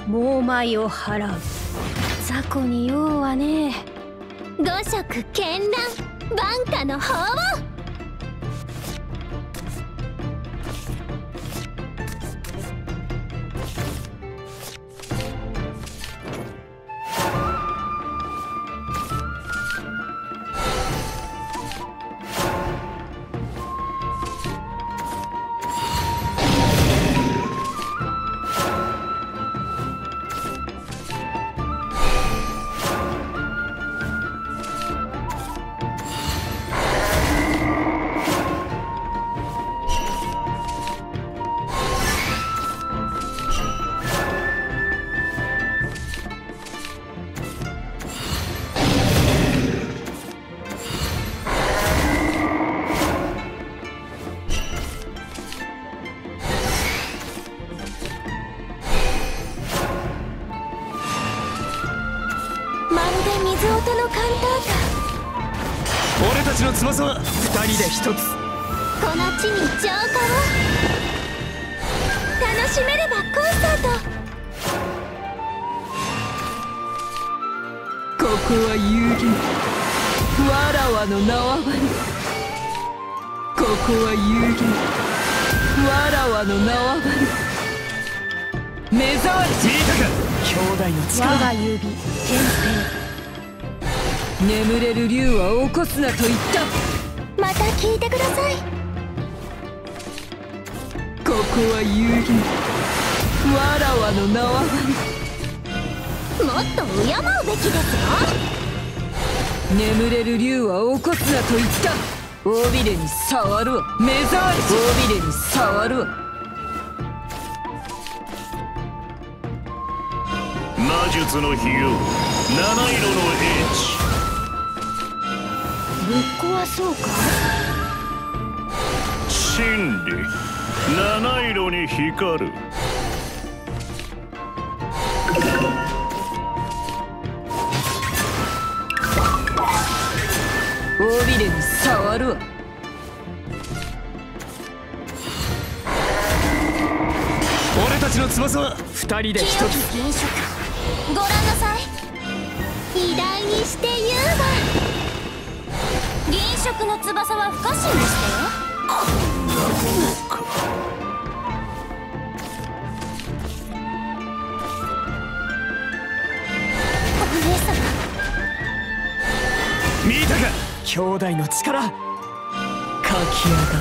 猛米を払う。雑魚に用はねえ。 五色絢爛、万家の法を。まるで水音のカンタータ。 俺たちの翼は二人で一つ。 この地に浄化を。楽しめればコンサート。 ここは遊戯、わらわの縄張り。ここは遊戯、わらわの縄張り。目障り。 見たか兄弟の力。 我が指天平。眠れる竜は起こすなと言った。 また聞いてください。 ここは遊戯、わらわの縄張り。 もっと敬うべきですよ。 眠れる竜は起こすなと言った。尾びれに触るわ。目障り。尾びれに触るわ。 魔術の比喩、七色の英知。 ぶっ壊そうか。 真理、七色に光る。 尾びれに触るわ。 俺たちの翼は二人で一清きつ。 銀色、ご覧なさい。偉大にして言うば。銀色の翼は不可侵でしたよ。 こんなものか。 お姉様。 見たか兄弟の力。 書き上がった。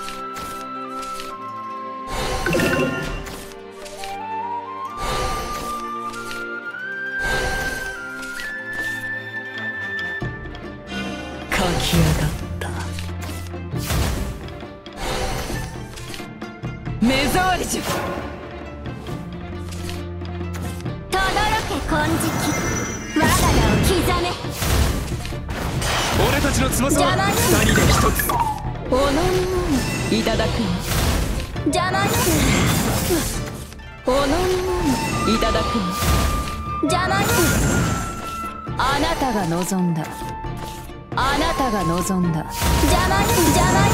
書き上がった。目障りじゃ。 とどろけ金色、我が名を刻め。 俺たちの翼は邪魔二人で一つ。 おのみいただく。 邪魔よ。 おのみいただく。 邪魔よ。 あなたが望んだ。あなたが望んだ。 邪魔よ。邪魔よ。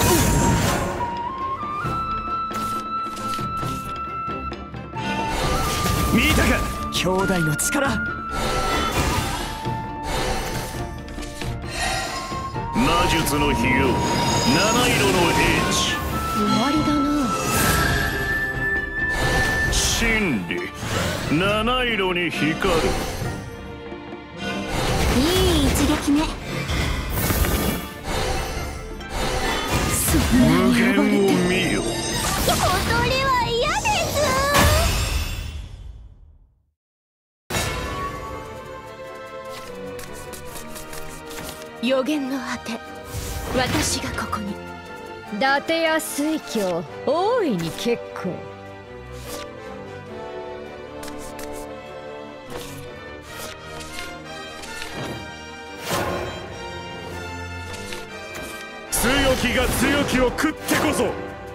見たか兄弟の力。 魔術の比喩、七色の英知。 終わりだな。 真理、七色に光る。 いい一撃目。 無限を見よ。 恐れは嫌です。 予言の果て、私がここに。伊達や水郷、大いに結構。 強きが強きを食ってこそ。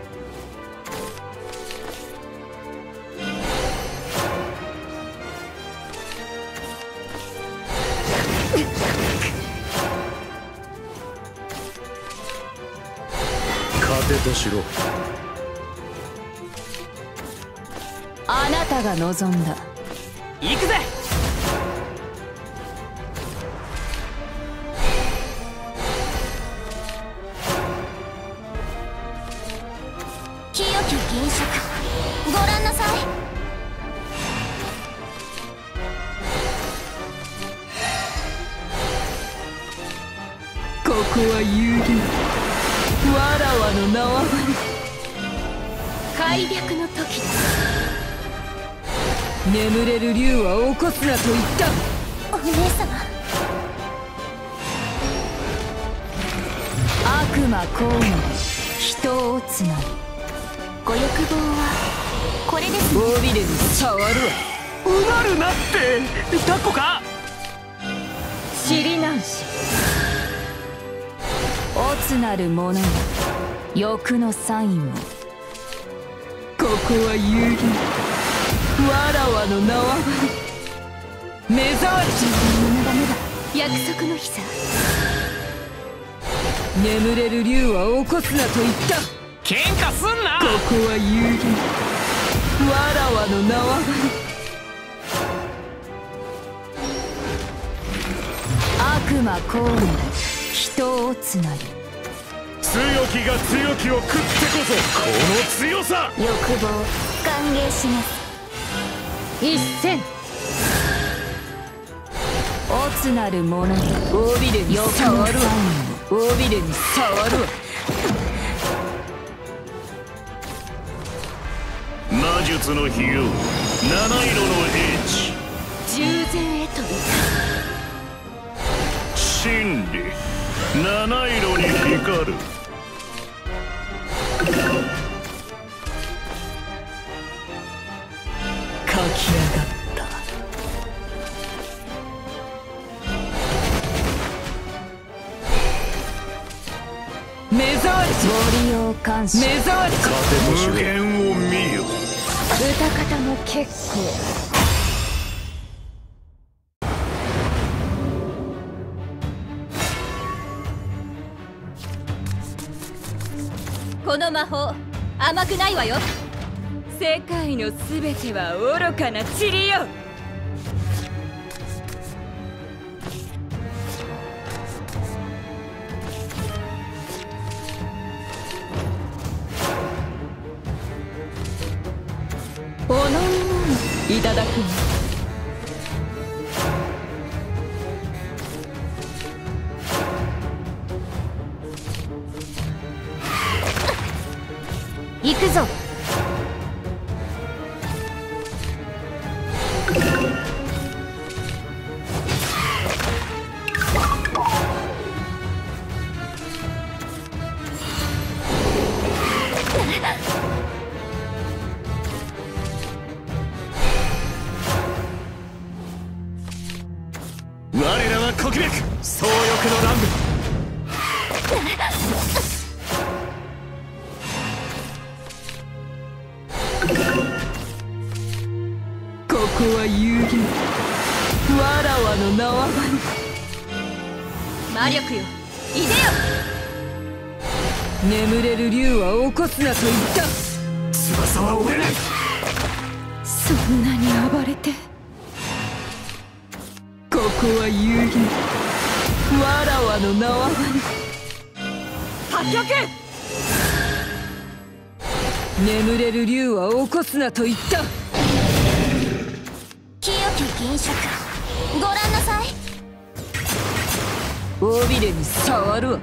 勝てとしろ。 あなたが望んだ。 行くぜ。 清き銀色、ご覧なさい。 ここは幽玄、わらわの縄張り。 開闢の時だ。 眠れる竜は起こすなと言った。 お姉様。 悪魔降臨、人をつなぐ。 ご欲望はこれですね。 尾びれに触るわ。 うなるなってタコか。 尻なんしおつなる者よ、欲のサインを。ここは幽玄、わらわの縄張り。目障り。 自分のダメだ。約束の日さ。 眠れる竜は起こすなと言った。 喧嘩すんな。 ここは幽玄、わらわの縄張り。悪魔降臨、人をつなぎ。 強きが強きを食ってこそこの強さ。 欲望歓迎します。 一戦。おつなる者よ、尾びれに触るわ。尾びれに触るわ。 魔術の比喩、七色の英知。 従前へと向か真理、七色に光る。 書き上がった。目障り。ご利用感謝。目障り。 無限を見よ。 歌方も結構。 この魔法甘くないわよ。 世界のすべては愚かな塵よ。お飲み物いただくわ。 行くぞ。 我らはこきめく総欲の乱舞。 ここは幽玄、わらわの縄張り。 魔力よ、いでよ。 眠れる竜は起こすなと言った。 翼は折れない。 そんなに暴れて。ここは幽玄、わらわの縄張り。 破局。 眠れる竜は起こすなと言った。 清き銀色、ご覧なさい。 尾びれに触るわ。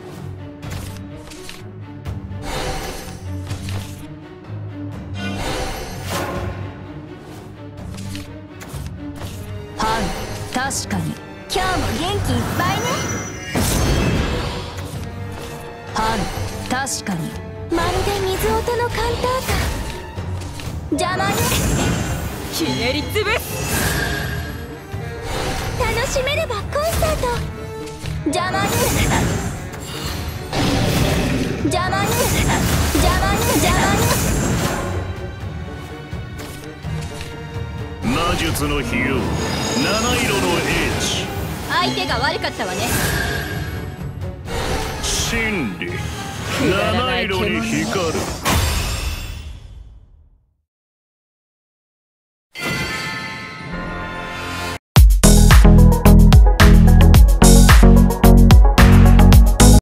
はい、確かに。 今日も元気いっぱいね。 はい、確かに。 まるで水音のカンタータ。邪魔ね。 ひねりつぶす。 楽しめればコンサート。邪魔ね。邪魔ね。邪魔ね。邪魔ね。 魔術の比喩、七色の英知。 相手が悪かったわね。 真理、七色に光る。